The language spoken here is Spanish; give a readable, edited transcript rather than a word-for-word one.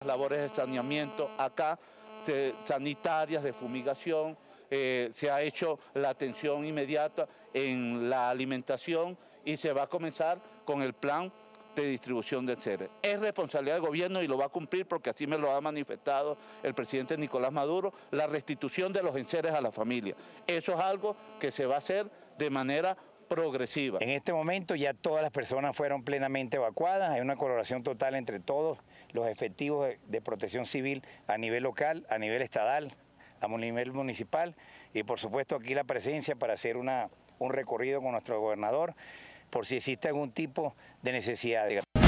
Labores de saneamiento acá, sanitarias, de fumigación, se ha hecho la atención inmediata en la alimentación y se va a comenzar con el plan de distribución de enseres. Es responsabilidad del gobierno y lo va a cumplir porque así me lo ha manifestado el presidente Nicolás Maduro, la restitución de los enseres a la familia. Eso es algo que se va a hacer de manera progresiva. En este momento ya todas las personas fueron plenamente evacuadas, hay una colaboración total entre todos los efectivos de protección civil a nivel local, a nivel estatal, a nivel municipal y por supuesto aquí la presencia para hacer un recorrido con nuestro gobernador por si existe algún tipo de necesidad.